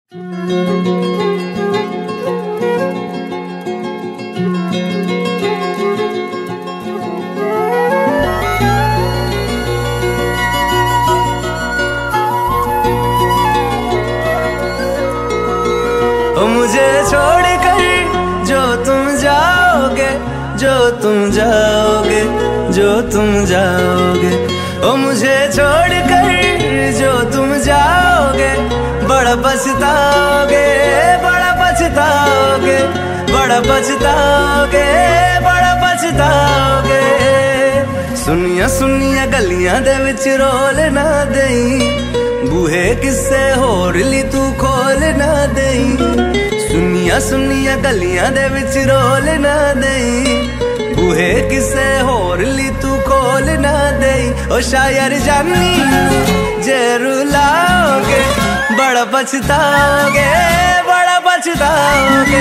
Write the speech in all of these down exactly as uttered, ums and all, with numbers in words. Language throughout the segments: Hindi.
मुझे छोड़ कर जो तुम जाओगे, जो तुम जाओगे, जो तुम जाओगे, ओ मुझे छोड़ कर जो तुम जाओगे, बड़ा पछताओगे, बड़ा पछताओगे, बड़ा पछताओगे, बड़ा पछताओगे। सुनिया सुनिया गलियां दे विच रोल ना देई, बूहे किस्से होर ली तू खोल ना देई। सुनिया सुनिया गलियां दे विच रोल ना देई, बूहे किस्से होर ली तू खोल ना देई। ओ शायर जानी जे रुलाओगे, बड़ा पछताओगे, बड़ा पछताओगे।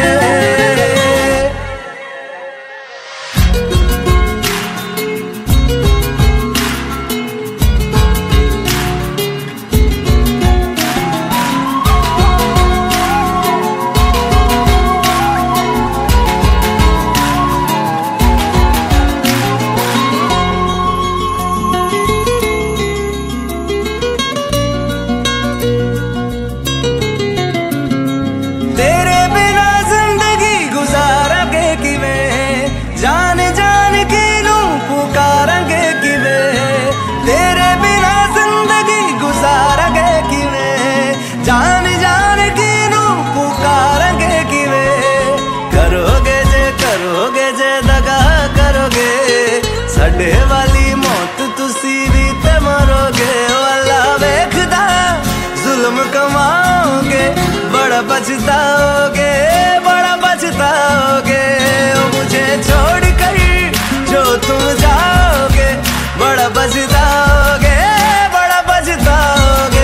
साडे वाली मौत तुसी भी ते मरोगे, वाला वेखदा जुल्म कमाओगे, बड़ा पछताओगे, बड़ा पछताओगे। ओ मुझे छोड़ कर जो तुम जाओगे, बड़ा पछताओगे, बड़ा पछताओगे।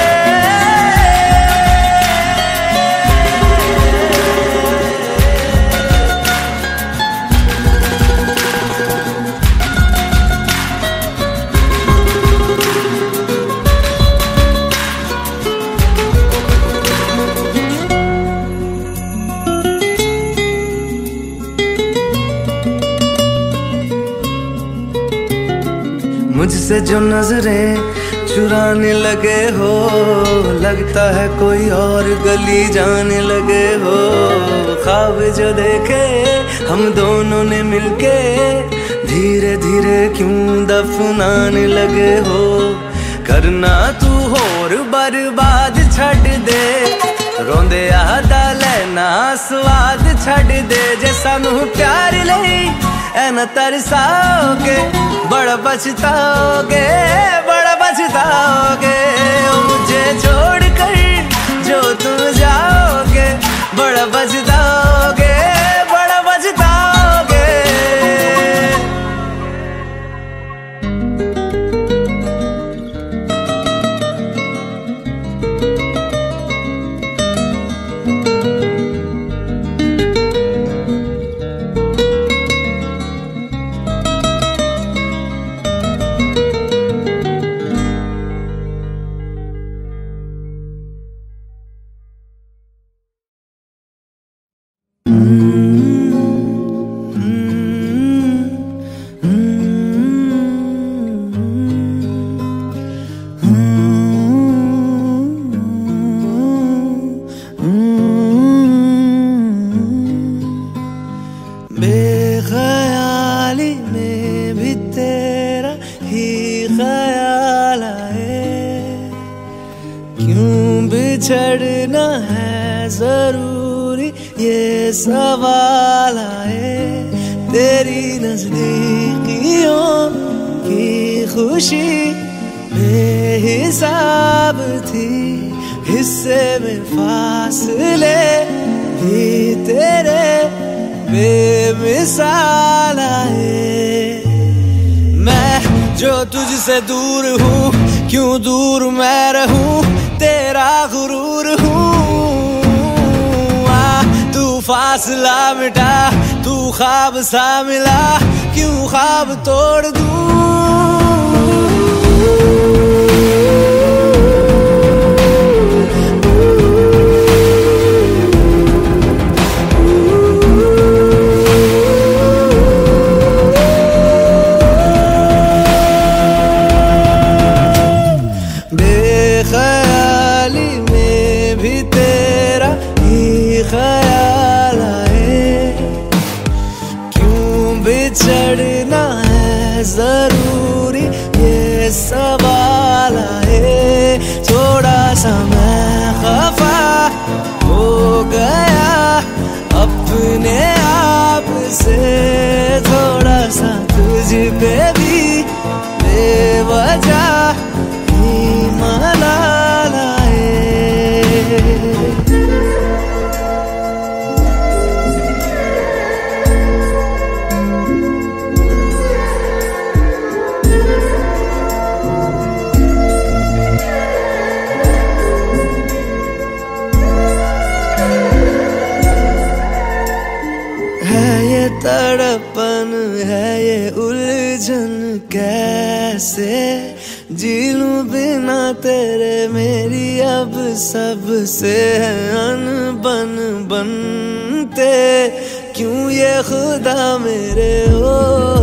मुझसे जो नजरें चुराने लगे हो, लगता है कोई और गली जाने लगे हो। ख्वाब जो देखे हम दोनों ने मिलके, धीरे धीरे क्यों दफनाने लगे हो। करना तू होर बर्बाद छड़ दे, रोंदे आदा लेना स्वाद छड़ दे। जे सानू प्यार नहीं ऐन तरसाओगे, बड़ा पछताओगे, बड़ा पछताओगे। ओ मुझे छोड़ कर जो तुम जाओगे, बड़ा पछताओगे, बड़ा पछताओगे। बेख्याली में भी तेरा ही ख्याल आए, क्यों बिछड़ना है जरूरी ये सवाल आए। तेरी नजदीकियों की खुशी बेहिसाब थी, हिस्से में फासले भी तेरे बेमिसाल आए। मैं जो तुझसे दूर हूँ, क्यों दूर मैं रहूँ, तेरा गुरूर हूँ। आ तू फासला मिटा, तू ख्वाब सा मिला, क्यों ख्वाब तोड़ दूँ। जरूरी ये सवाल आए। थोड़ा सा मैं खफा हो गया अपने आप से, थोड़ा सा तुझ पे भी बेवजह ही मलाल आए। तड़पन है ये उलझन, कैसे जी लूं बिना तेरे, मेरी अब सबसे है अनबन बनते क्यों ये खुदा मेरे हो।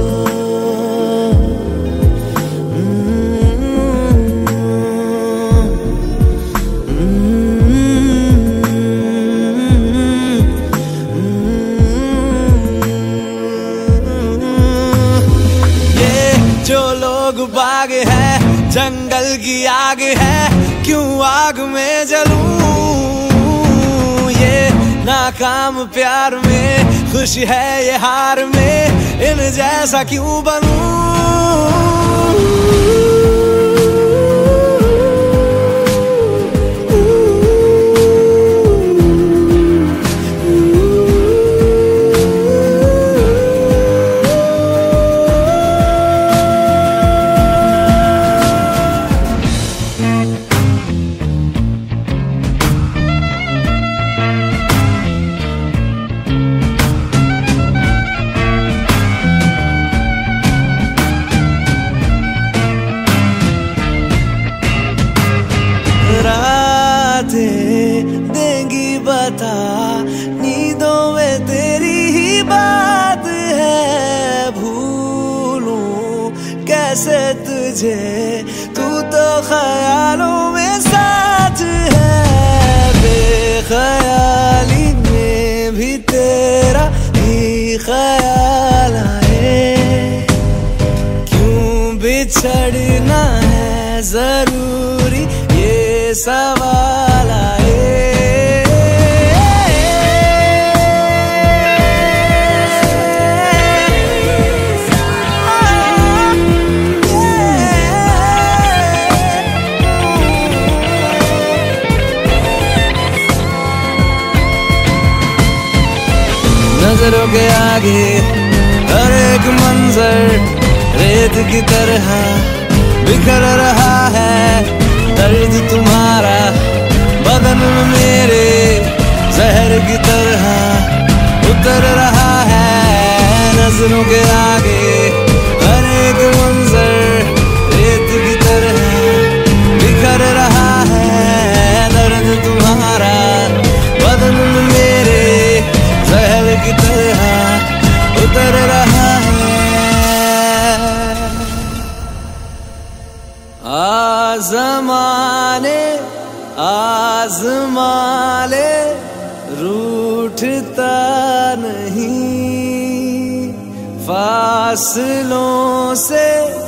बाग है जंगल की आग है, क्यों आग में जलूं। ये नाकाम प्यार में खुश है ये हार में, इन जैसा क्यों बनूं। देंगी बता नींदों में तेरी ही बात है, भूलूं कैसे तुझे तू तो ख्यालों में साथ है। बेख्याली में भी तेरा ही ख्याल आए, क्यों बिछड़ना है जरूरी ये सवाल आए। नजरों के आगे हर एक मंजर रेत की तरह बिखर रहा है, दर्द तुम्हारा बदन में मेरे जहर की तरह उतर रहा है। नजरों के आगे हर एक मंजर रेत की तरह बिखर रहा है, दर्द तुम्हारा बदन में मेरे जहर की तरह उतर रहा है। आज़माने आज़माले रूठता नहीं, फासलों से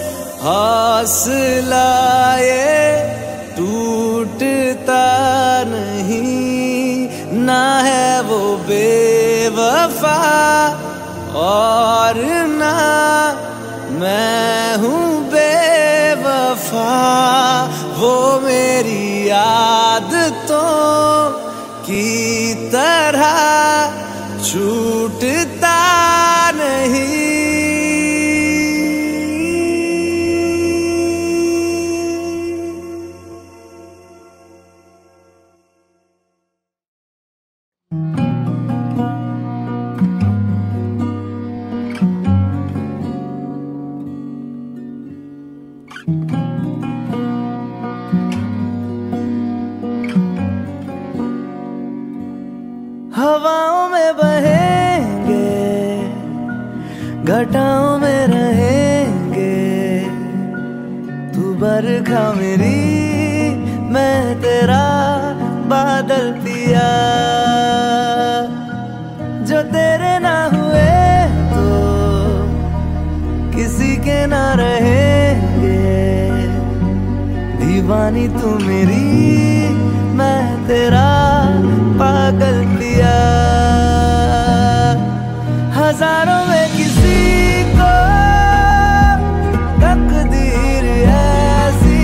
हौसला ये टूटता नहीं, ना है वो बेवफा और ना मैं हूँ बेवफा, वो मेरी आदतों की तरह छूटता नहीं। हवाओं में बहेंगे, घटाओं में रहेंगे, तू बरखा मेरी मैं तेरा बादल पिया, जो तेरे ना हुए तो किसी के ना दीवानी तू मेरी, मैं तेरा पागल पिया। हजारों में किसी को तकदीर ऐसी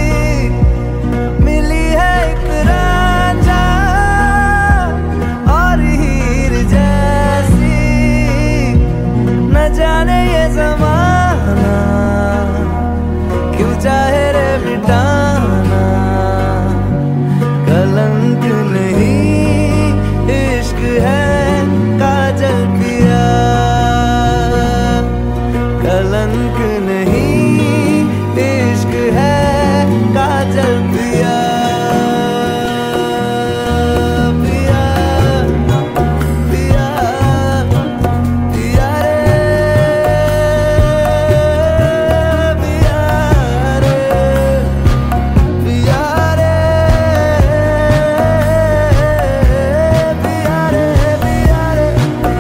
मिली है, एक रांझा और हीर जैसी। न जाने ये ज़माना क्यों चाहे रे मिटाना, कलंक नहीं इश्क है काजल पिया। कलंक नहीं इश्क है काजल पिया। पिया पिया पिया रे, पिया रे, पिया रे, पिया रे, पिया रे।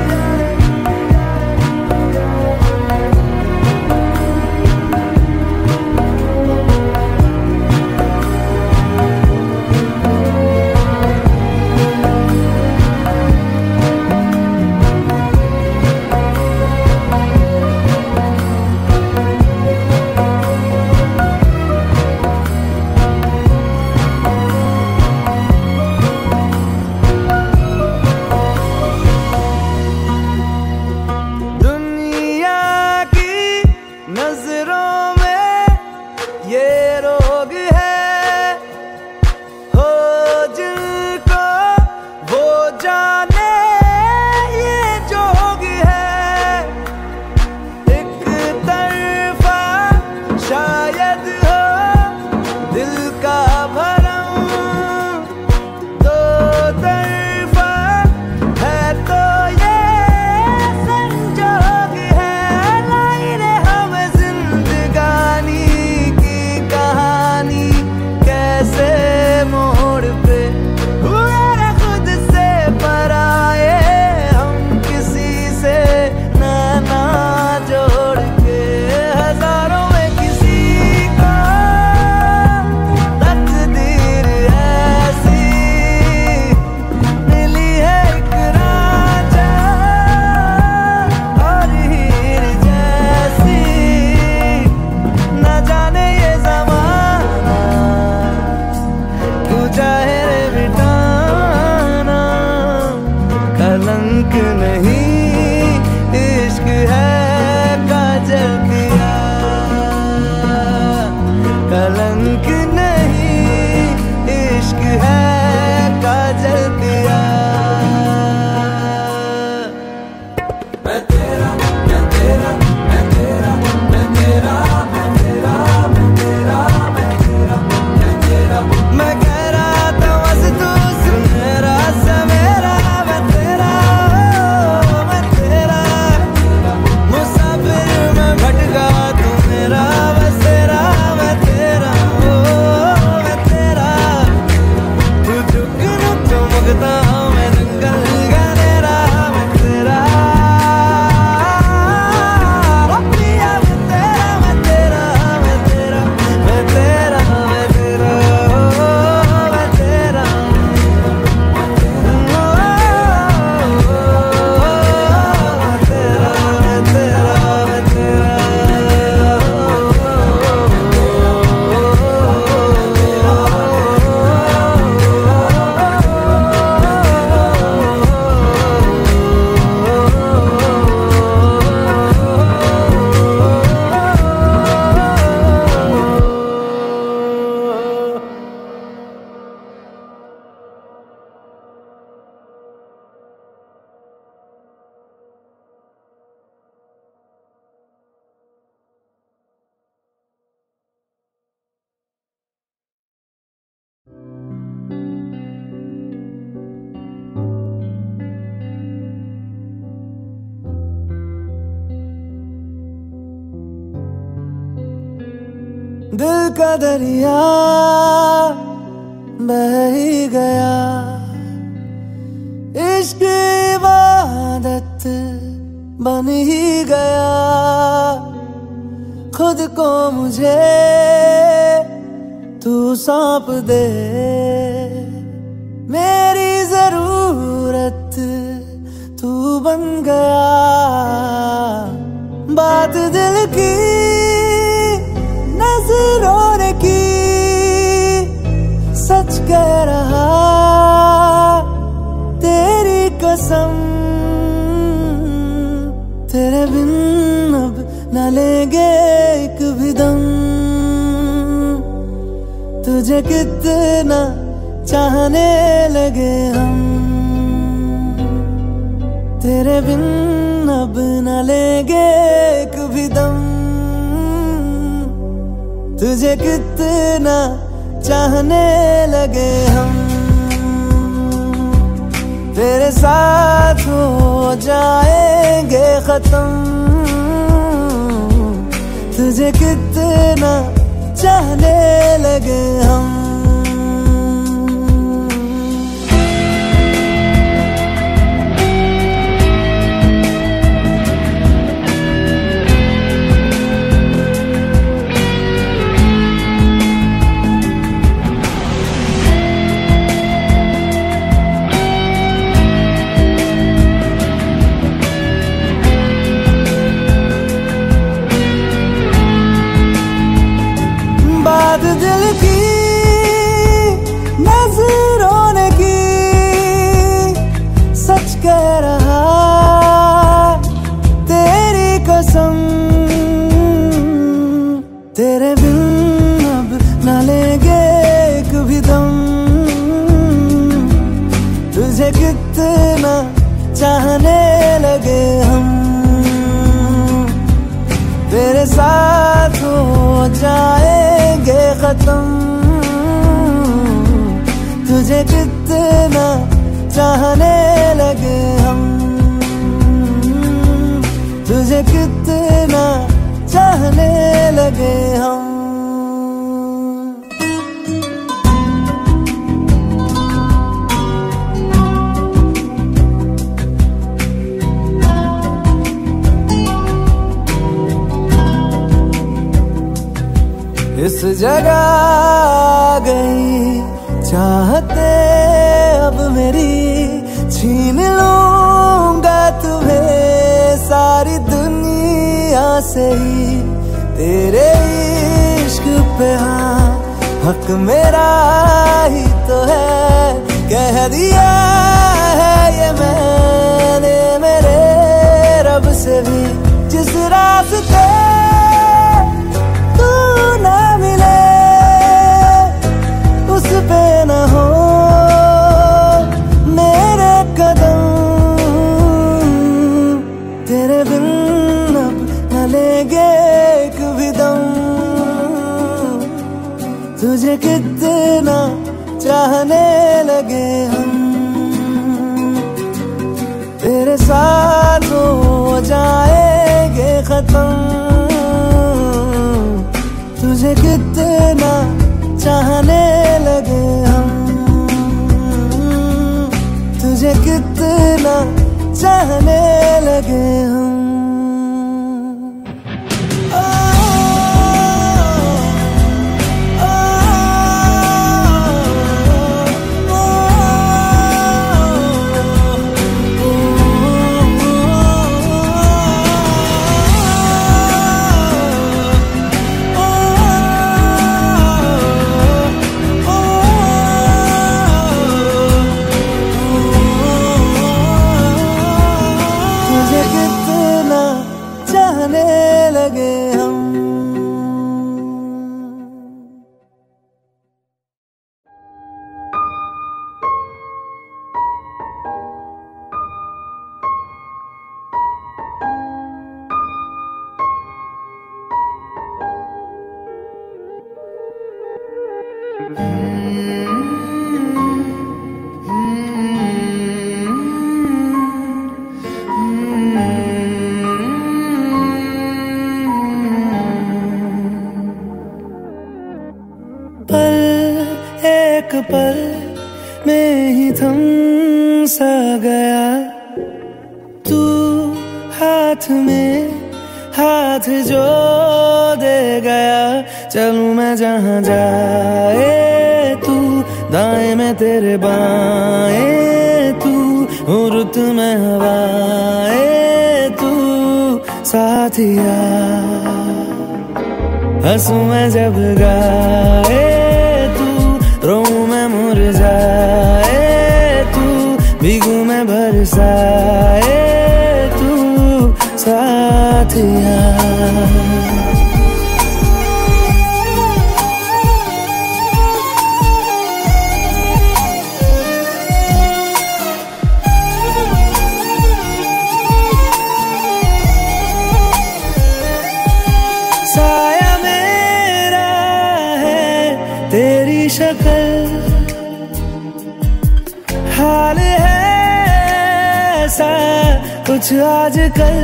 दुनिया की नजरों में ये रोग है, हो जिनको वो जाने ये जोग है। एक तरफा शायद हो दिल का भरम, दो तरफा है तो ये संजोग है। लाई रे हमें जिंदगानी की कहानी, कैसे मोड़ पे हुए रे खुद से पराए, हम किसी से नाना जोड़ के। हजारों में किसी को तकदीर ऐसी मिली है, एक रांझा और हीर जैसी। न जाने ये ज़माना क्यों चाहे रे मिटाना, कलंक नहीं इश्क है काजल पिया। कलंक नहीं इश्क है काजल पिया। मैं तेरा, मैं तेरा, मैं तेरा, मैं तेरा, मैं तेरा, मैं तेरा, मैं तेरा, मैं तेरा। मैं कह रहा था बस तू सुन मेरा सवेरा। मैं तेरा, मैं तेरा, मुसाफिर मैं भटका तू मेरा बसेरा। मैं तेरा, ओ मैं तेरा, तू जुगनू चमकता मैं जंगल गहरा। मैं तेरा, ओ पिया मैं तेरा, मैं तेरा, मैं तेरा, मैं तेरा, मैं तेरा, ओ मैं तेरा, मैं तेरा, मैं तेरा, मैं तेरा। दिल का दरिया बह ही गया, इश्क इबादत बन ही गया। खुद को मुझे तू सौंप दे मेरी जरूरत, तू बन गया बात दिल की नजरों ने की, सच कह रहा तेरी कसम, तेरे बिन अब न लेंगे एक भी दम, तुझे कितना चाहने लगे हम, तेरे बिन अब न लेंगे एक भी दम, तुझे कितना चाहने लगे हम, तेरे साथ हो जाएंगे खत्म, तुझे कितना चाहने लगे हम। दिल की नजरों ने की, सच कह रहा तेरी कसम, तेरे बिन अब न लेंगे एक भी दम, तुझे कितना चाहने लगे हम, तेरे साथ हो जाएंगे खत्म, तुझे कितना चाहने लगे हम, तुझे कितना चाहने लगे हम। इस जगह गई चाहते अब मेरी, छीन लूंगा तुम्हें सारी दुनिया से ही, तेरे इश्क पे हाँ हक मेरा ही तो है, कह दिया है ये मैंने मेरे रब से भी, जिस रास्ते पे न हो मेरे कदम, तेरे बिन अब न लेंगे एक भी दम, तुझे कितना चाहने लगे हम, तेरे साथ हो जाएंगे खत्म, तुझे कितना चाहने लगे हम, तुझे कितना चाहने लगे हम। लगे हम। एक पल में ही थम सा गया, तू हाथ में हाथ जो दे गया, चलूं मैं जहां जाए तू, दाएं में तेरे बाएं तू, रुत में हवाएं तू साथिया। हंसूं मैं जब गाए तू, रोऊं मैं मुरझाए तू, भीगूं मैं बरसाए तू साथिया। साया मेरा है तेरी शक्ल, हाल है ऐसा कुछ आजकल।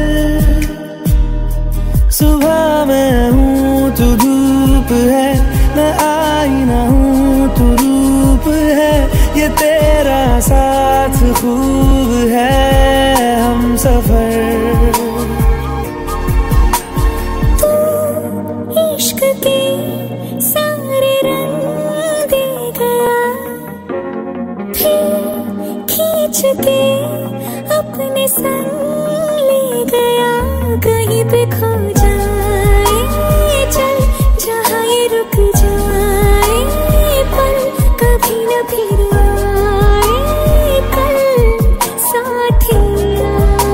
सुबह मैं हूँ तू धूप है, मैं आईना हूँ तू रूप है, ये तेरा साथ खूब है हम सफर। इश्क के सारे रंग दे गया, फिर खींच के अपने संग ले गया। कहीं पे खो जाए चल जहाँ ये रुक जाए, पल कभी न फिर आए कल साथिया।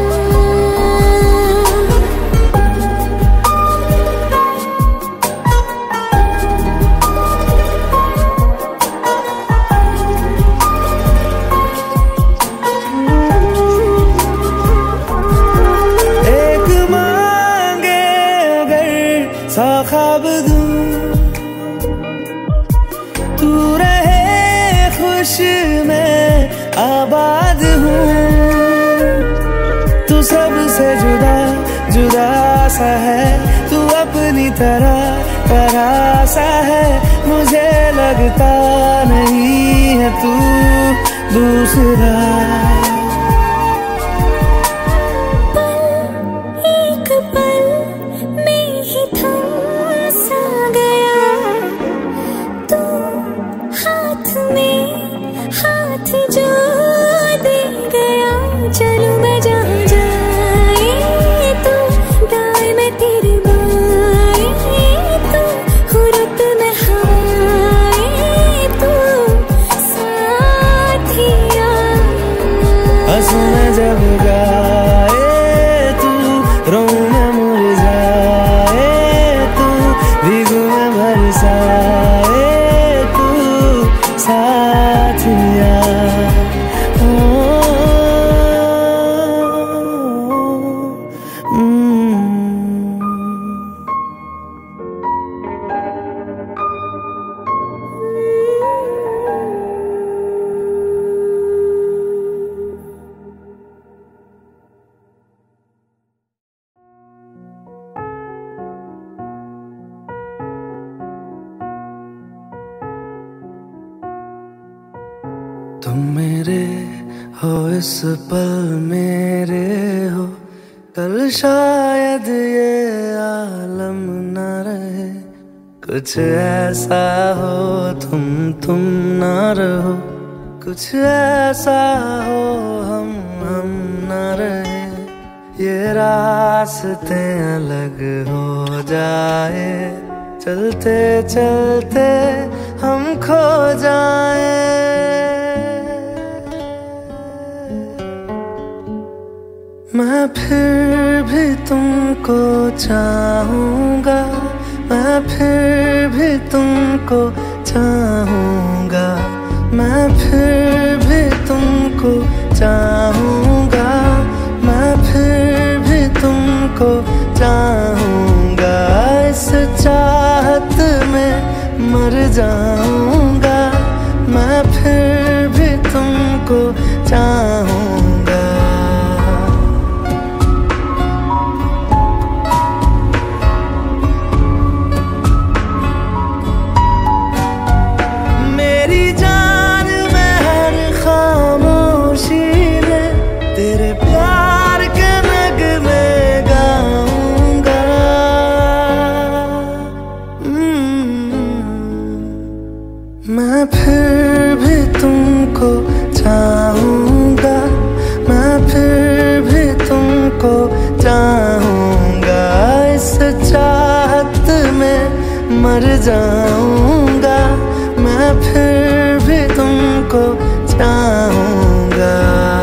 सा ख्वाब दूं तू रहे खुश मैं आबाद हूँ। तू सबसे जुदा जुदा सा है, तू अपनी तरह तरह सा है, मुझे लगता नहीं है तू दूसरा। चलूं मैं जहाँ जाए तू, दाएं में तेरे बाएं तू, रुत में हवाएं तू साथिया। हंसूं मैं जब गाए तू, रोऊं मैं मुरझाए तू, भीगूं मैं बरसाए तू साथिया। तुम मेरे हो इस पल मेरे हो, कल शायद ये आलम न रहे। कुछ ऐसा हो तुम तुम न रहो, कुछ ऐसा हो हम हम न रहे। ये रास्ते अलग हो जाए, चलते चलते हम खो जाए। मैं फिर भी तुमको चाहूँगा, मैं फिर भी तुमको चाहूँगा, मैं फिर भी तुमको चाहूँगा, मैं फिर भी तुमको चाहूँगा। इस चाहत में मर जाऊँगा, मैं फिर भी तुमको चाहूँगा। जाऊंगा, मैं फिर भी तुमको चाहूंगा।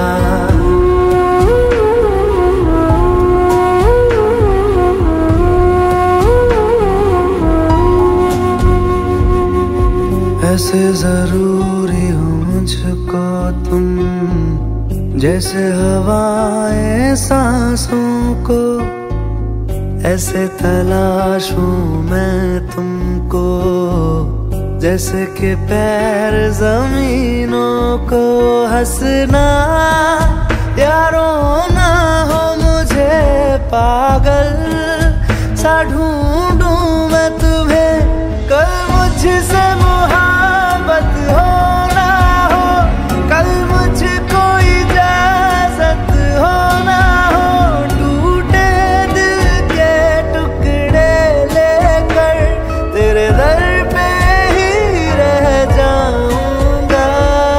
ऐसे जरूरी हो मुझको तुम, जैसे हवाएं सांसों को, ऐसे तलाशूं मैं तुमको, जैसे कि पैर जमीनों को। हंसना या रोना हो मुझे पागल सा ढूंढूं मैं तुम्हें, कल मुझसे मोहब्बत हो ना हो, कल मुझको इजाजत हो ना हो, टूटे दिल के टुकड़े लेकर तेरे दर पे ही रह जाऊंगा।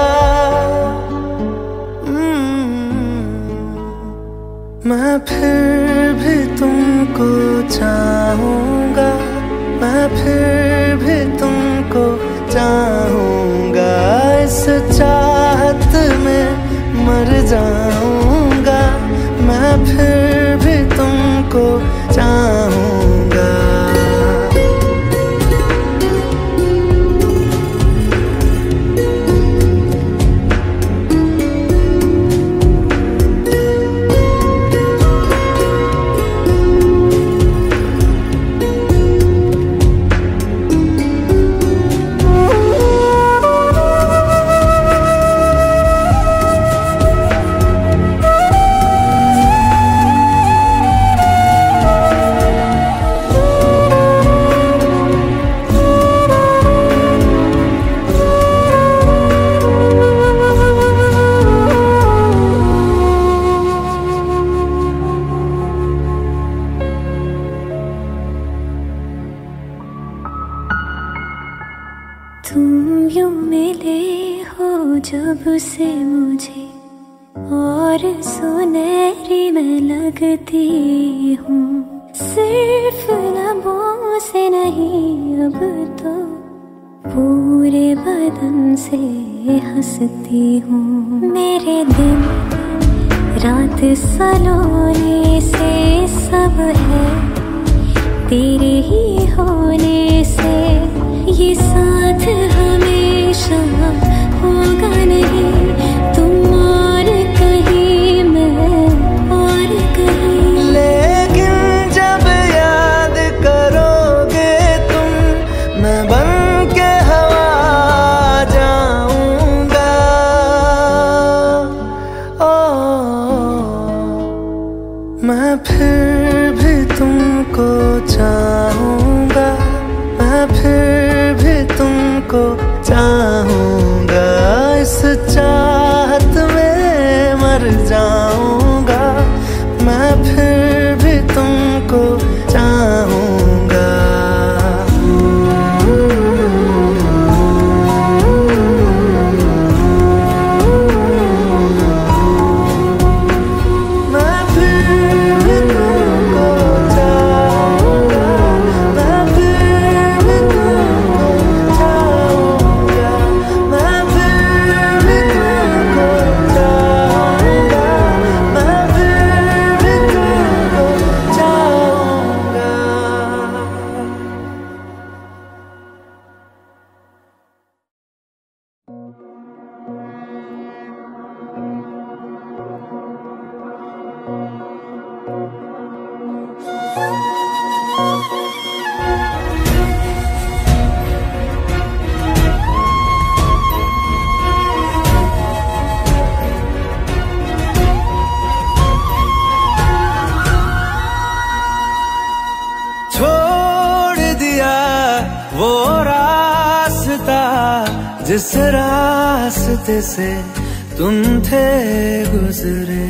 मैं फिर भी तुमको चाहूंगा, मैं फिर भी तुमको चाहूंगा। इस चाहत में मर जाऊंगा, मैं फिर भी तुमको चाहूंगा। तुम यूं मिले हो जब से मुझे, और सुनहरी मैं लगती हूँ। सिर्फ लबों से नहीं अब तो पूरे बदन से हंसती हूँ। मेरे दिन रात सलोने से सब है तेरे ही होने से, ये साथ हमेशा होगा नहीं, तुम और कहीं मैं और कहीं। लेकिन जब याद करोगे तुम, मैं बन के हवा जाऊंगा। ओ मैं फिर भी तुमको चाहूंगा, मैं फिर भी तुमको चाहूंगा। इस चाहत में मर जाऊंगा, मैं फिर भी तुमको चाहूंगा। जिस रास्ते से तुम थे गुजरे,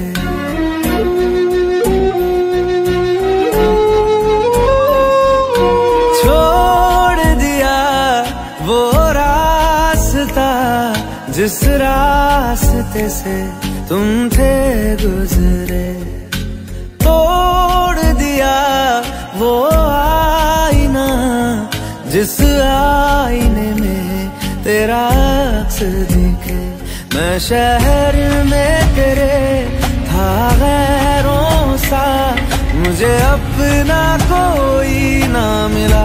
छोड़ दिया वो रास्ता जिस रास्ते से तुम थे गुजरे, तोड़ दिया वो आईना जिस आईने में तेरा अक्स दिखे। मैं शहर में तेरे था गैरों सा, मुझे अपना कोई ना मिला।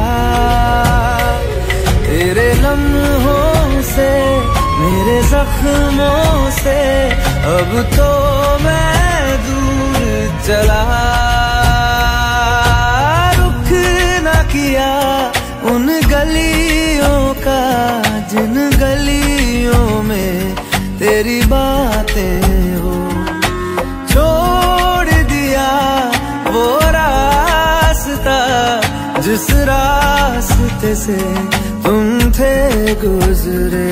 तेरे लम्हों से मेरे जख्मों से अब तो मैं दूर चला। रुख न किया उन गलियों का जिन गलियों में तेरी बातें हो। छोड़ दिया वो रास्ता जिस रास्ते से तुम थे गुजरे।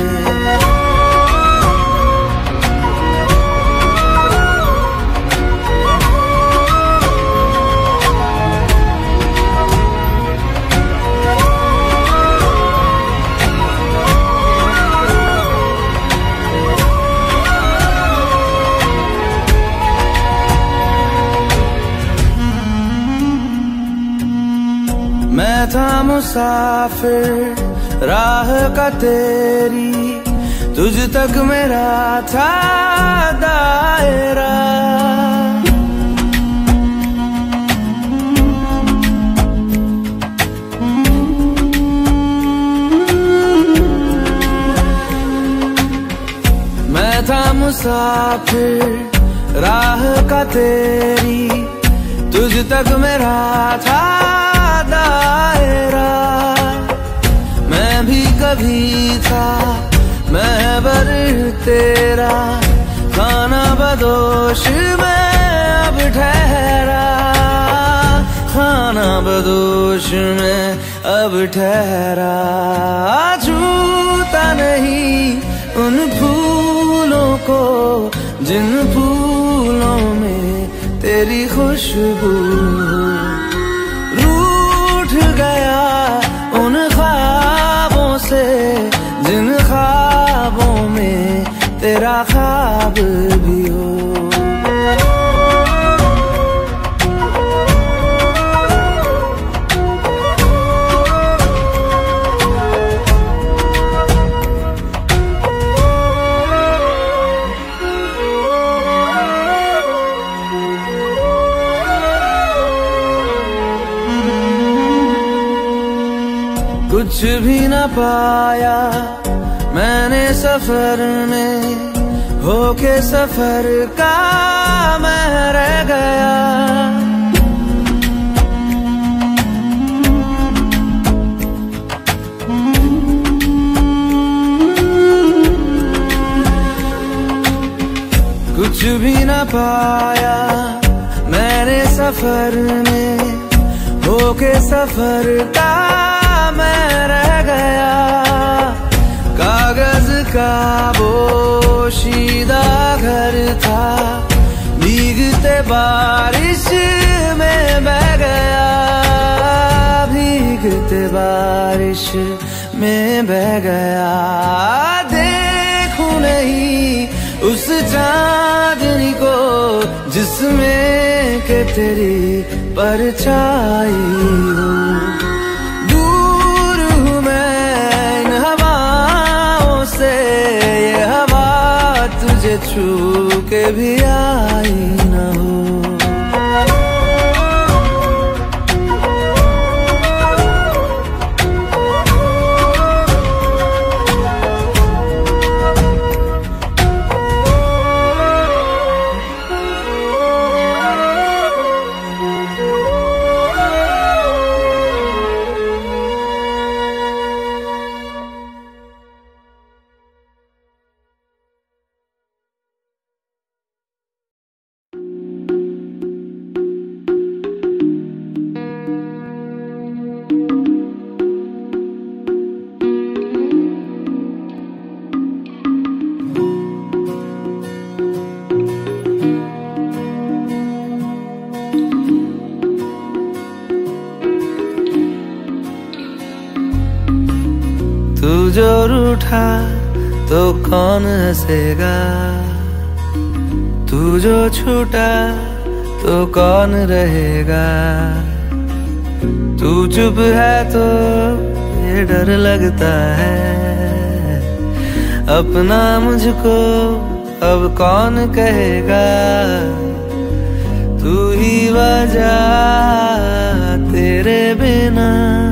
मैं था मुसाफिर राह का तेरी, तुझ तक मेरा था दायरा। मैं था मुसाफिर राह का तेरी, तुझ तक मेरा था दायरा। मैं भी कभी था महबर तेरा, खाना बदोश में अब ठहरा। खाना बदोश में अब ठहरा। छूता नहीं उन फूलों को जिन फूलों में तेरी खुशबू। गया उन ख्वाबों से जिन ख्वाबों में तेरा ख्वाब भी हो। कुछ भी न पाया मैंने सफर में, होके सफर का मैं रह गया। कुछ भी न पाया मैंने सफर में, होके सफर का मैं रह गया। कागज का बोशीदा घर था, भीगते बारिश में बह गया। भीगते बारिश में बह गया। देखूं नहीं उस चांदनी को जिसमें के तेरी परछाई हो। तुझे छू के भी आई न हो। तू जो रूठा तो कौन हंसेगा, तू जो छूटा तो कौन रहेगा। तू चुप है तो ये डर लगता है, अपना मुझको अब कौन कहेगा, तू ही वजह तेरे बिना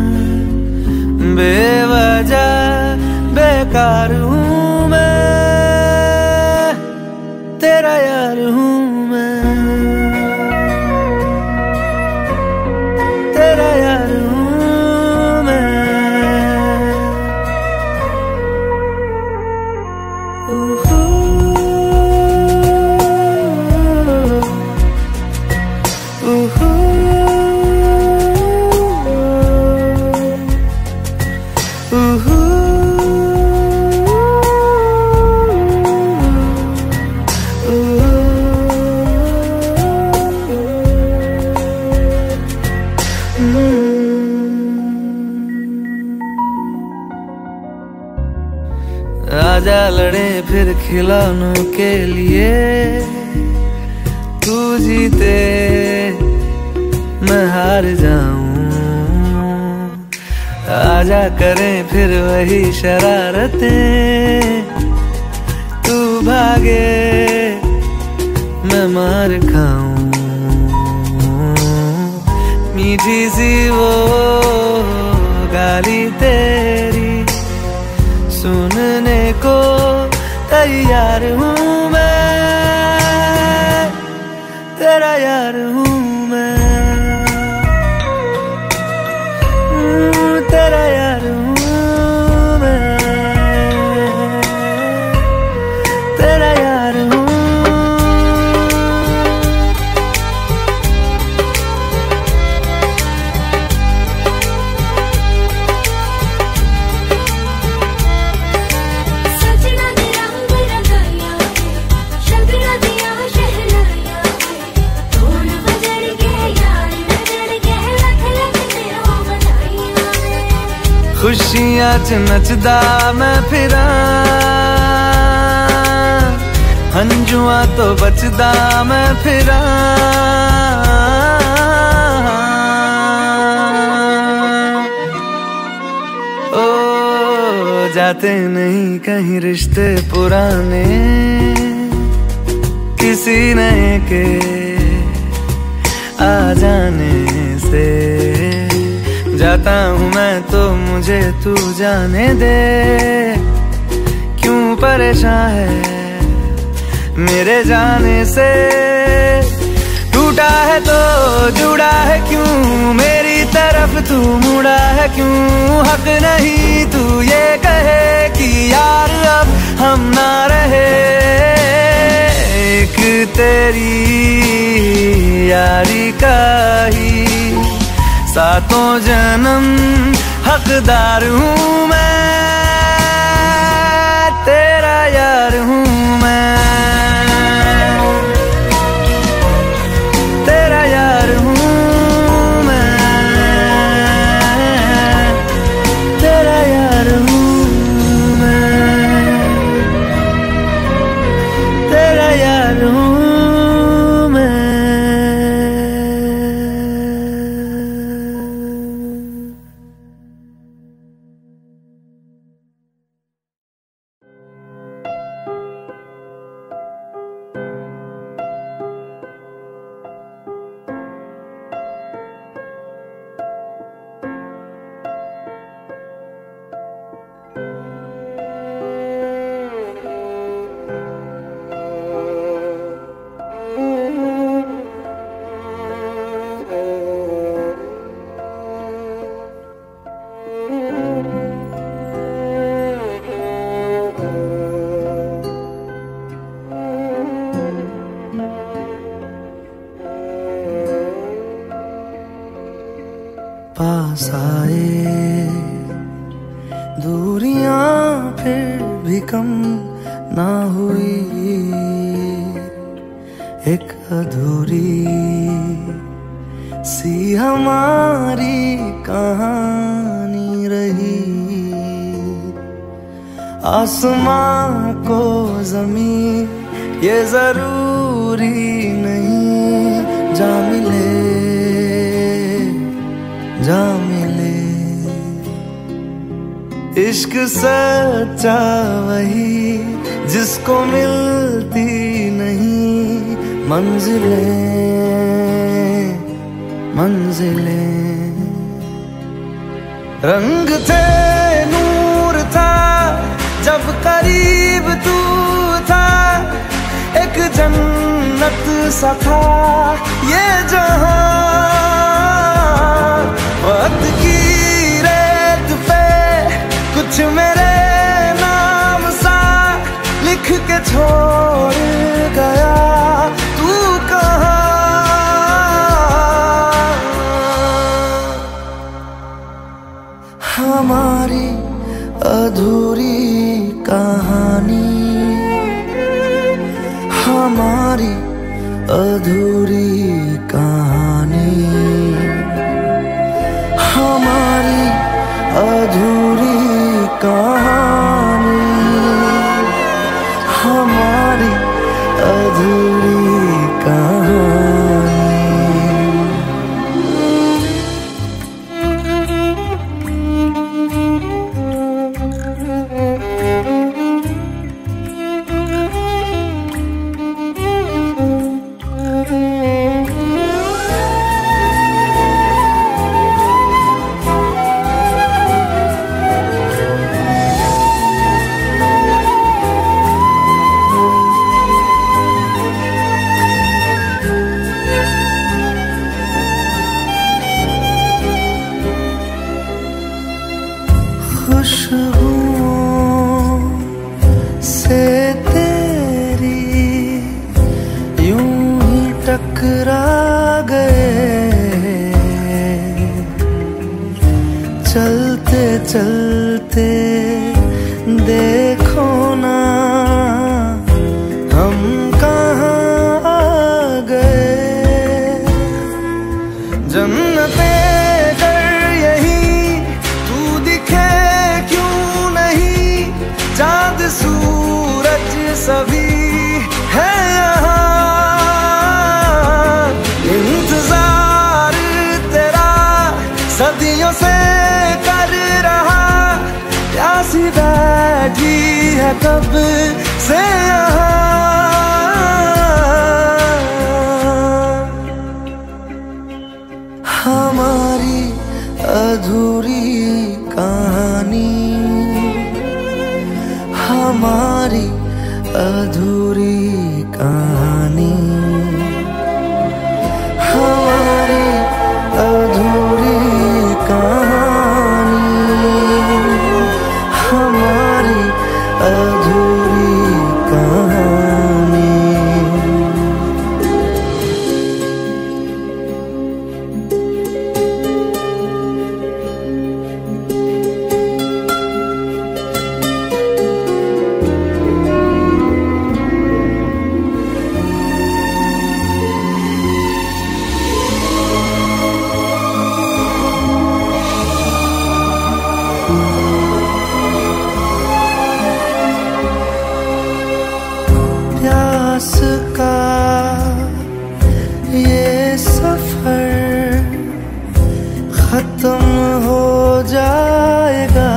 बेवजह बेकार हूँ मैं, तेरा यार हूँ मैं, तेरा यार हूँ मैं। उहू, उहू, उहू, आजा लड़े फिर खिलौनों के लिए, तू जीते मैं हार जाऊं, आजा करें फिर वही शरारतें, तू भागे मैं मार खाऊं, मीठी सी वो गाली तेरी सुनने को तैयार हूँ मैं, तेरा यार हूँ मैं, तेरा यार हूँ मैं, तेरा यार हूँ। खुशियां च नचदा मैं फिरा, हंजुआ तो बचदा मैं फिरा, ओ जाते नहीं कहीं रिश्ते पुराने, किसी नए के आ जाने से, जाता हूँ मैं तो मुझे तू जाने दे, क्यों परेशान है मेरे जाने से, टूटा है तो जुड़ा है क्यों मेरी तरफ तू मुड़ा है क्यों, हक नहीं तू ये कहे कि यार अब हम ना रहे, एक तेरी यारी का ही सातों जन्म हकदार हूँ मैं, तेरा यार हूँ मैं, तेरा यार हूँ मैं, तेरा यार हूँ मैं, तेरा यार हूँ। पास आए दूरियां फिर भी कम ना हुई, एक अधूरी सी हमारी कहानी रही, आसमां को ज़मीन ये जरूरी नहीं, जा मिले जा मिले इश्क सच्चा वही जिसको मिलती नहीं मंजिलें मंजिलें। रंग थे नूर था जब करीब तू था, एक जन्नत सा था ये जहां। वक्त की रेत पे कुछ मेरे नाम सा लिख के छोड़ गया तू कहाँ। हमारी अधूरी कहानी, हमारी अधूरी कहानी, हमारी अधूरी कहानी, हमारी अधूरी कहानी। खुशबुओं से तेरी यूं ही टकरा गए, चलते चलते देखो ना हम कहाँ आ गए। जन्नते चाँद सूरज सभी है यहाँ, इंतजार तेरा सदियों से कर रहा, प्यासी बैठी है कब से यहाँ। हमारी अधूरी कहानी, हमारी अधूरी कहानी, हमारी अधूरी कहानी, हमारी अधूरी कहानी। प्यास का ये सफर खत्म हो जाएगा,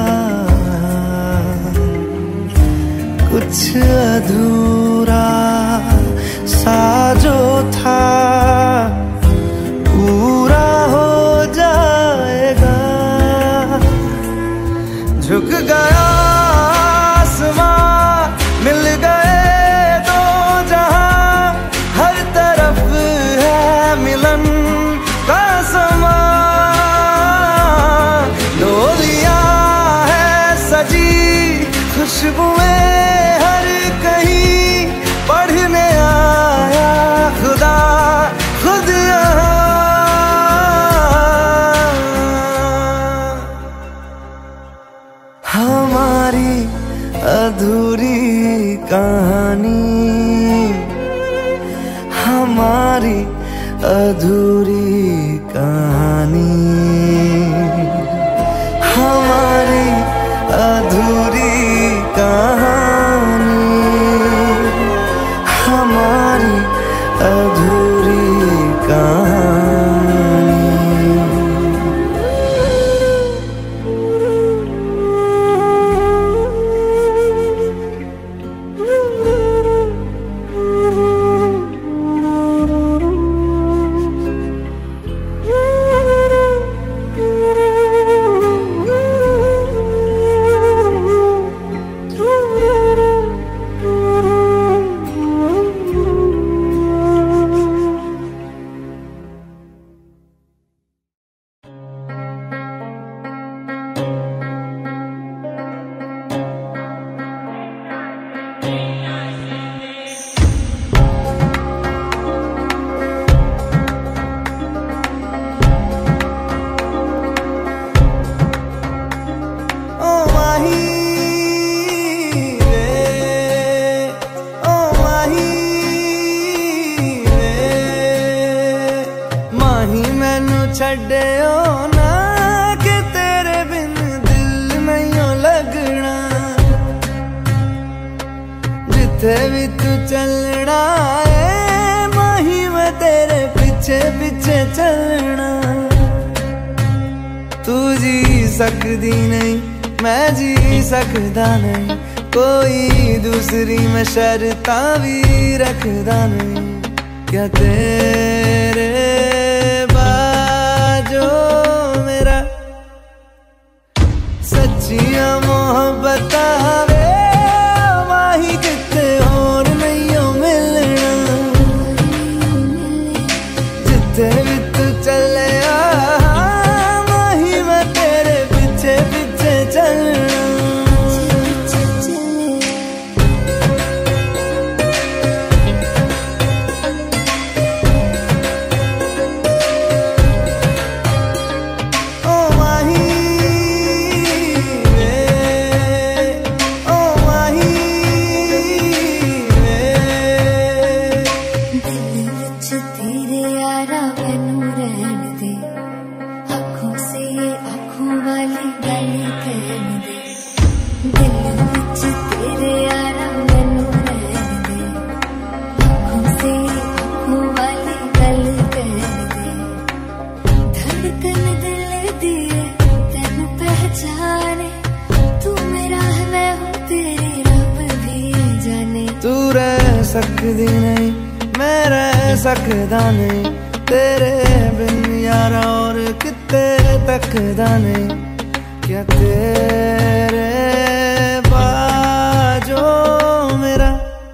कुछ अधूरा सा जो था पूरा हो जाएगा। झुक गया आसमां मिल गए दो जहां, हर तरफ है मिलन का समा। डोलियां है सजी खुशबुएं हर कहीं, पढ़ने आया खुदा खुद यहाँ। हमारी अधूरी कहानी, हमारी अधूरी कहानी, हमारी अधूरी कहानी, हमारी अधूरी कहानी। छड्डियो ना कि तेरे बिन दिल नहीं लगना। जिथे भी तू चलना है माही मैं तेरे पीछे पीछे चलना। तू जी सकदी नहीं मैं जी सकदा नहीं, कोई दूसरी मैं शर्तां भी रखदा नहीं। क्या तेरे बाजो मेरा सच्चियां मोहब्बत वे माही किते होर नहीं हो मिलना। जिथे भी तू चले माही मैं तेरे पीछे पीछे चलना। सकदी नहीं मैं रह सकदा नहीं, तेरे बिन यारा और किते तकदा नहीं। क्या तेरे बाजो मेरा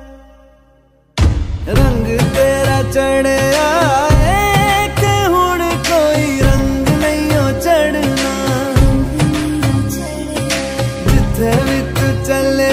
रंग तेरा चढ़िया है कि हुण कोई रंग नहीं हो चढ़ना। जिथे भी तू चले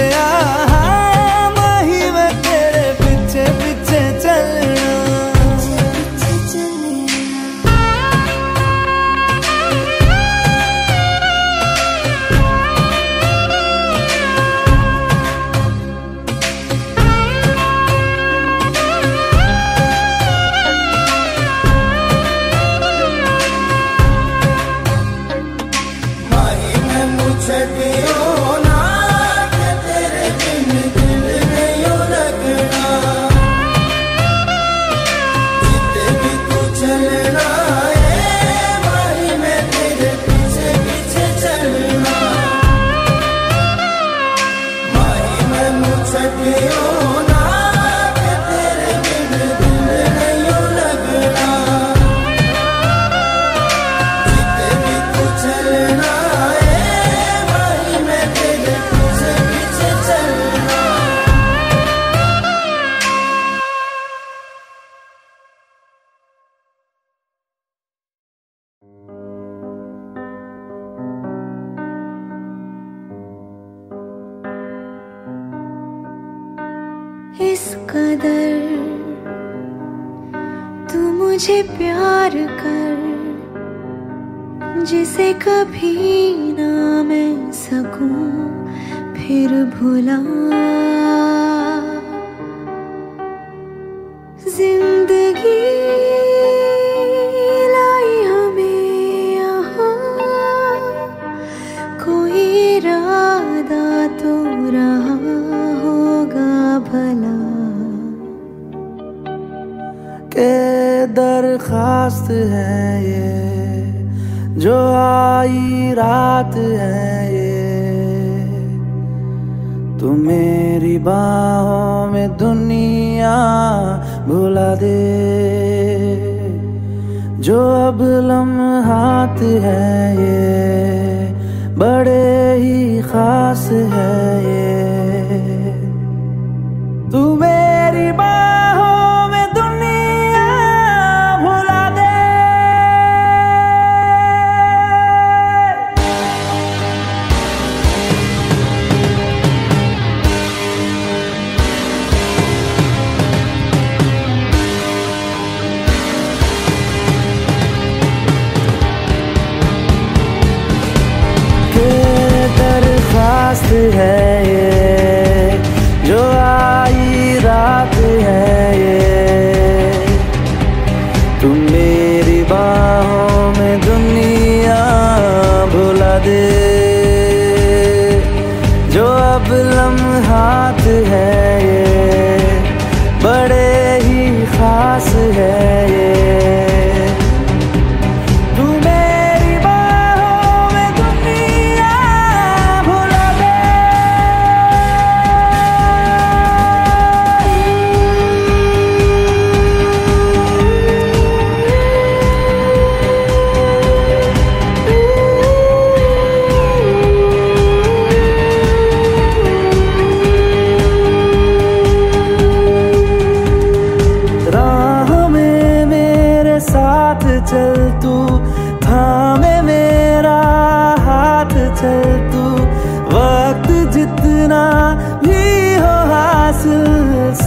इस कदर तू मुझे प्यार कर जिसे कभी ना मैं सकूं फिर भुला। जिंदगी लाई हमें यहाँ, कोई इरादा तो रहा होगा भला। के दरखास्त है ये जो आई रात है ये, तू मेरी बाहों में दुनिया भुला दे। जो अब लम्हात है ये बड़े ही खास है ये, तू मेरी बाहों में दुनिया भुला दे। दरखास्त है ये जो आई रात है ये, तुम मेरी बाहों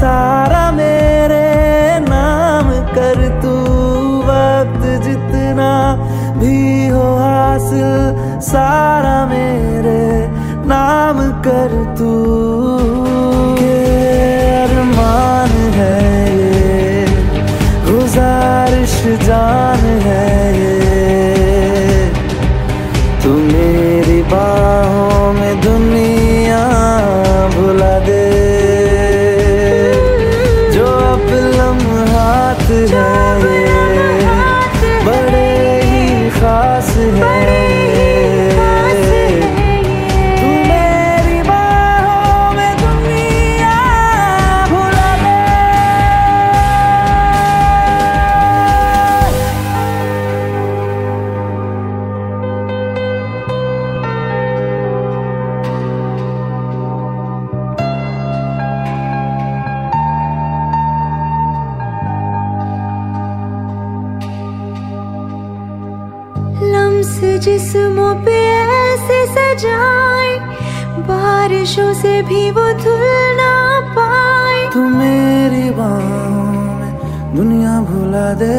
सारा मेरे नाम कर तू, वक्त जितना भी हो हासिल सारा मेरे नाम कर तू। ये अरमान है ये, गुजारिश जान है ये, तू मेरी बाहों में दुनिया भुला दे। जो अब लम्हात है ये बड़े ही खास है, तू मेरी बाहों में दुनिया भुला दे। लम्स जिस्मों पे ऐसे सजाए, बारिशों से भी वो धुल ना पाए, तू मेरी बाहों में दुनिया भुला दे।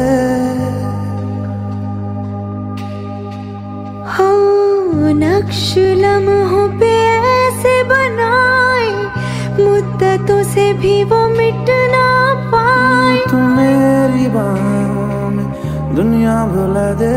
हो नक्श लम्हों पे ऐसे बनाए, मुद्दतों से भी वो मिट ना पाए, तू मेरी बाहों में दुनिया भुला दे।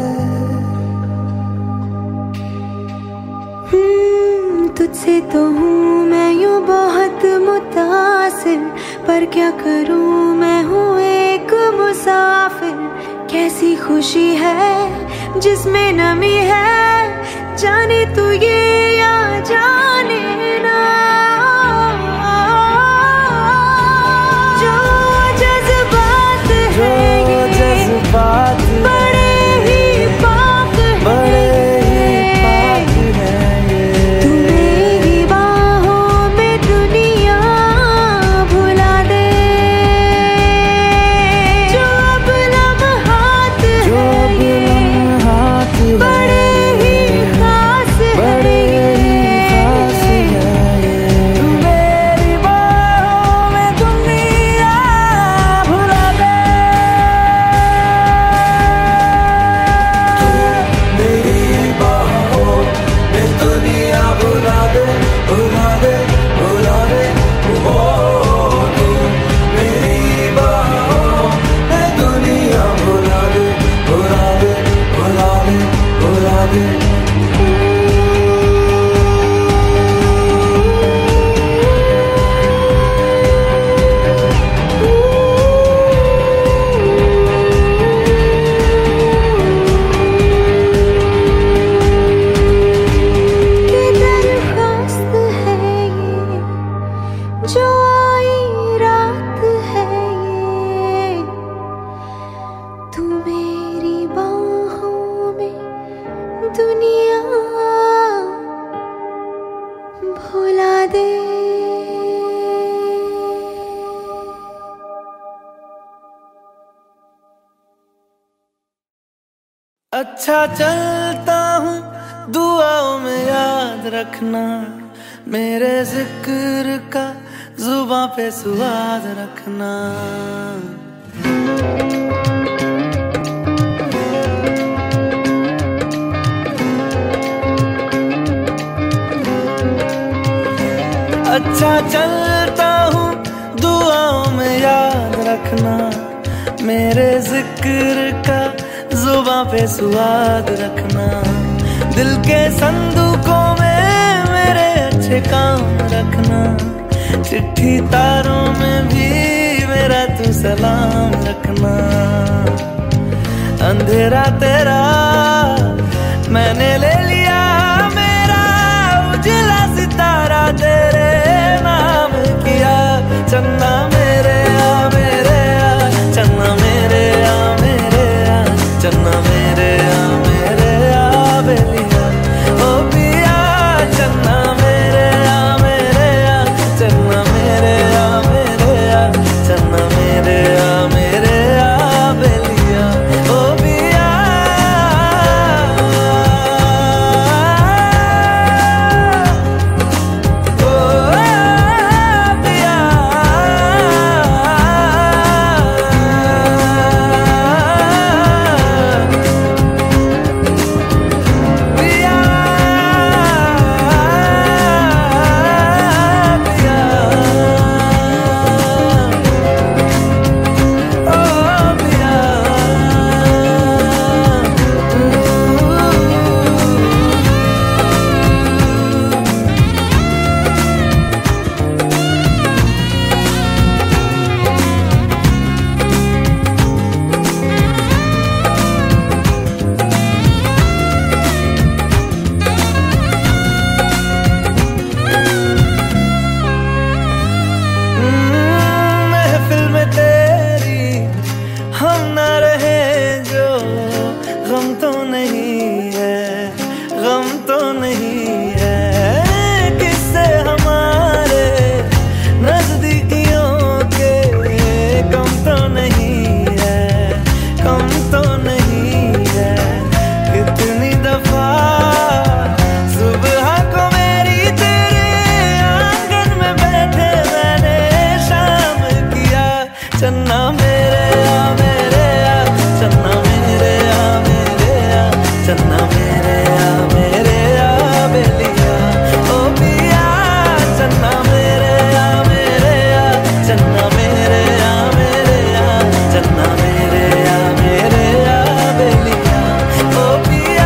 तुझसे तो हूँ मैं यूँ बहुत मुतासिर, पर क्या करूँ मैं हूँ एक मुसाफिर। कैसी खुशी है जिसमें नमी है, जाने तू ये या जाने ना। जो जज्बात है ये जज्बात बड़े ही पाक बड़े अच्छा चलता हूँ दुआओं में याद रखना, मेरे जिक्र का जुबां पे स्वाद रखना। अच्छा चलता हूँ दुआओं में याद रखना, मेरे जिक्र का जुबां पे स्वाद रखना। दिल के संदूकों में मेरे अच्छे काम रखना, चिट्ठी तारों में भी मेरा तू सलाम रखना। अंधेरा तेरा मैंने ले लिया, मेरा उजला सितारा तेरे नाम किया। चन्ना मेरे आ मेरे आ, चन्ना मेरे आ मेरे आ, चन्ना मेरे आ मेरे आ बेलिया ओ पिया। चन्ना मेरे आ मेरे आ, चन्ना मेरे आ मेरे आ, चन्ना मेरे आ मेरे आ बेलिया ओ पिया। मेरे आ मेरे आ चन्ना मेरे आ मेरे आ चन्ना मेरे आ मेरे आ बेलिया ओ पिया चन्ना मेरे आ मेरे आ चन्ना मेरे आ मेरे आ चन्ना मेरे आ मेरे आ बेलिया ओ पिया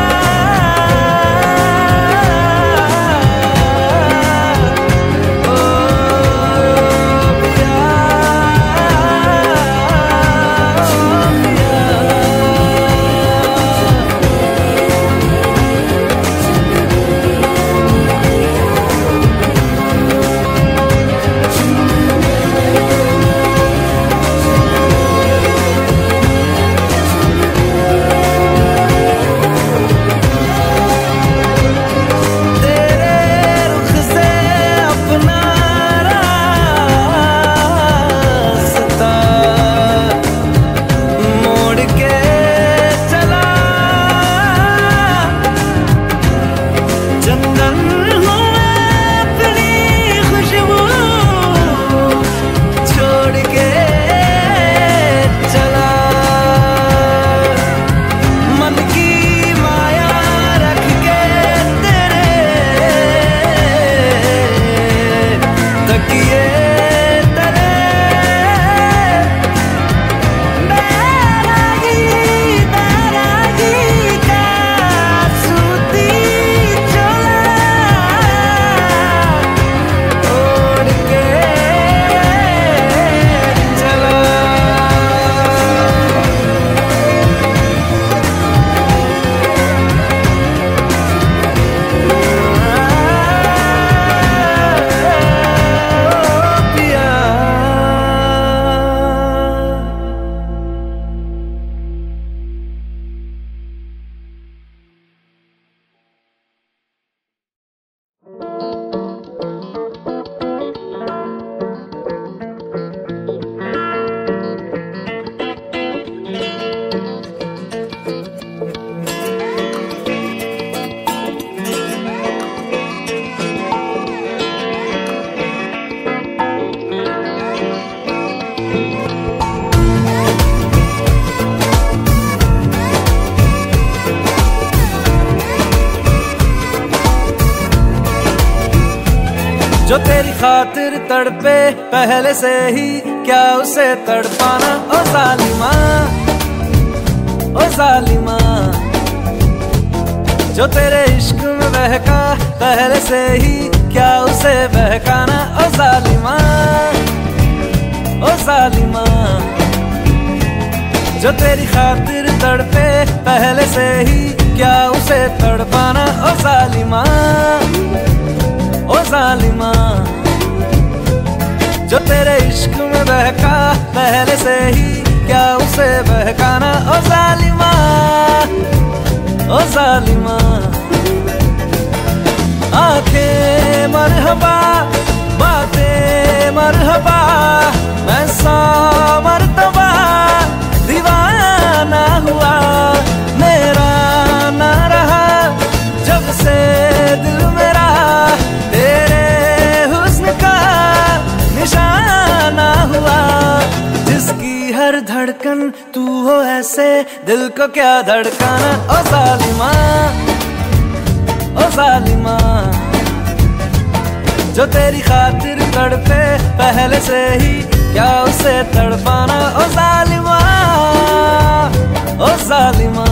जो तेरी खातिर तड़पे पहले से ही क्या उसे तड़पाना ओ जालिमा ओ जालिमा जो तेरे इश्क में बहका पहले से ही क्या उसे बहकाना ओ जालिमा ओ जालिमा जो तेरी खातिर तड़पे पहले से ही क्या उसे तड़पाना ओ जालिमा ओ जालिमा जो तेरे इश्क में बहका पहले से ही क्या उसे बहकाना ओ जालिमा ओ जालिमा आंखें मरहबा बातें मरहबा मैं सौ मर्तबा दीवाना हुआ मेरा ना रहा जब से दिल मेरा तेरे हुस्न का निशाना हुआ जिसकी हर धड़कन तू हो ऐसे दिल को क्या धड़काना ओ जालिमा ओ जालिमा जो तेरी खातिर तड़पे पहले से ही क्या उसे तड़पाना ओ जालिमा ओ जालिमा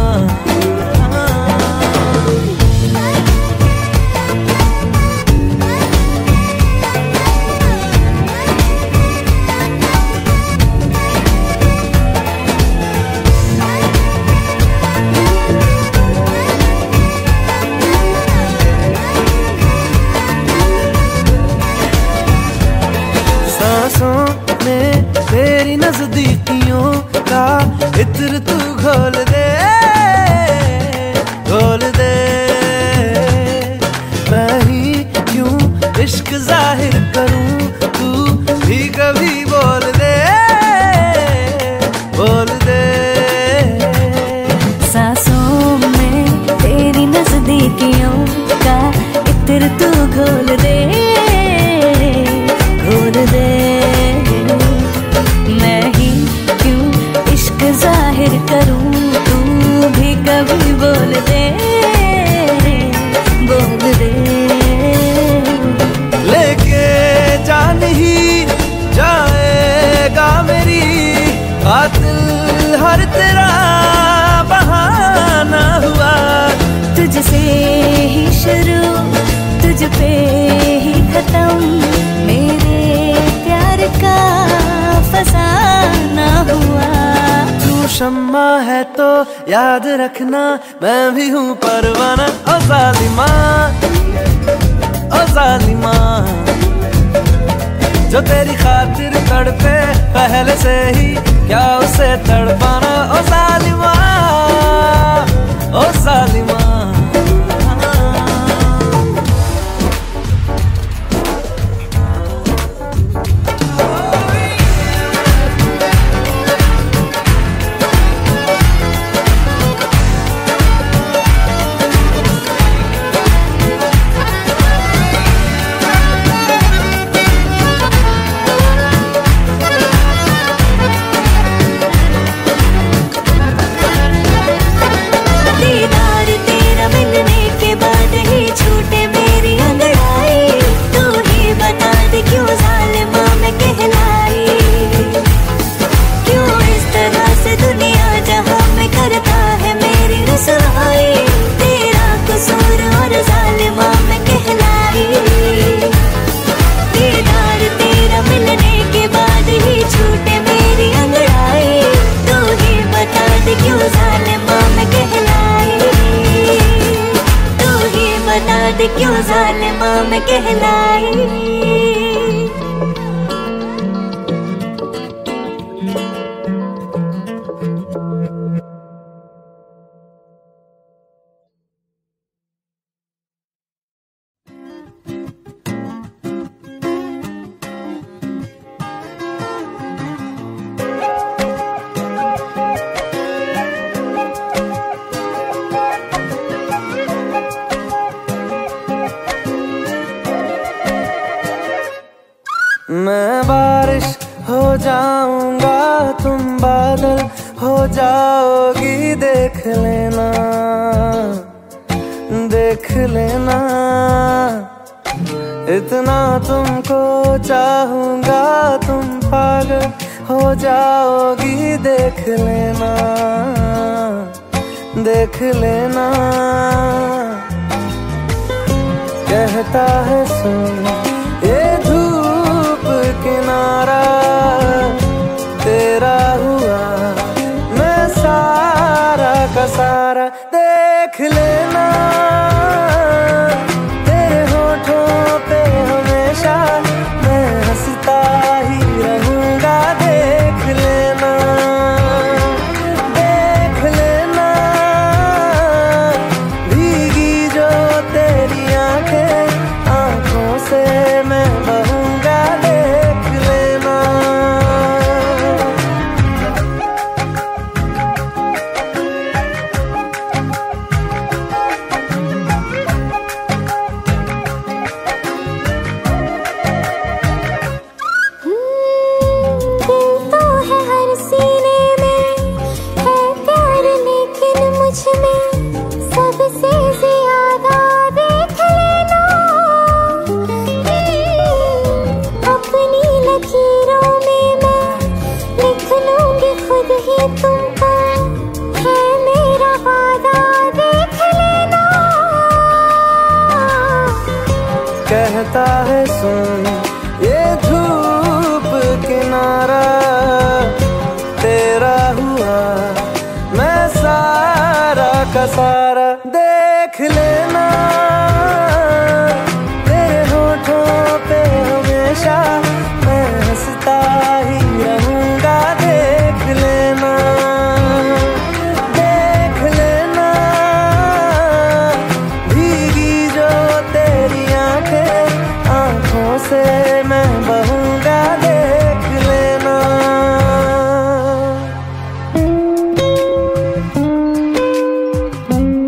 तेरी नजदीकियों का इत्र तू घोल दे घोल दे मैं ही क्यों इश्क जाहिर करूं तू भी कभी बोल दे बोल दे सांसों में तेरी नजदीकियों का इत्र तू घोल दे घोल दे मैं ही बातिल हर तेरा बहाना हुआ। तुझसे ही शुरू तुझ पे ही खत्म, मेरे प्यार का फसाना हुआ। तू शम्मा है तो याद रखना मैं भी हूँ परवाना। ओ जालिमा ओ जालिमा, जो तेरी खातिर तड़पे पहले से ही क्या उसे तड़पाना। ओ जालिमा ओ जालिमा। क्यों जालिमा मैं कहलाई। मैं बारिश हो जाऊंगा तुम बादल हो जाओगी, देख लेना देख लेना। इतना तुमको चाहूंगा तुम पागल हो जाओगी, देख लेना देख लेना। कहता है सुन ये किनारा तेरा हुआ, मैं सारा का सारा देख लेना। तेरे होठों पे हमेशा मैं हंसता ही रहूंगा, देख लेना देख लेना। भीगी जो तेरी आंखें आंखों से मैं बहूंगा, देख लेना। कहता है सुन ये धूप किनारा तेरा हुआ, मैं सारा का सारा देख लेना। तेरे होठों पे हमेशा मैं हंसता ही रहूंगा, देख लेना देख लेना। भीगी जो तेरी आंखें आंखों से मैं बहूंगा, देख लेना। 嗯。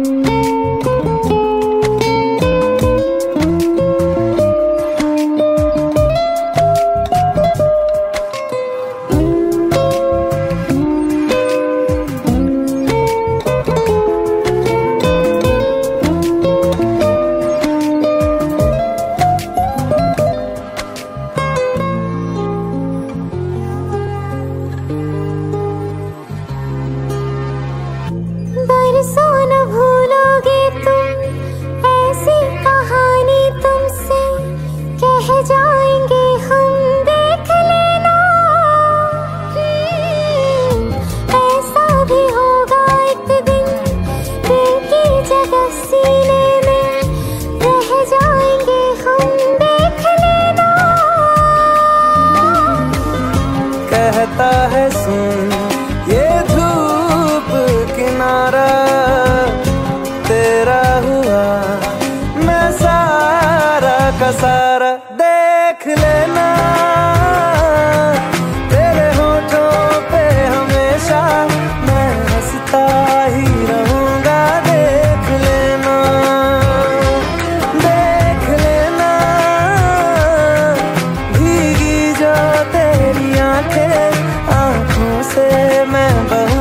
मैं बहू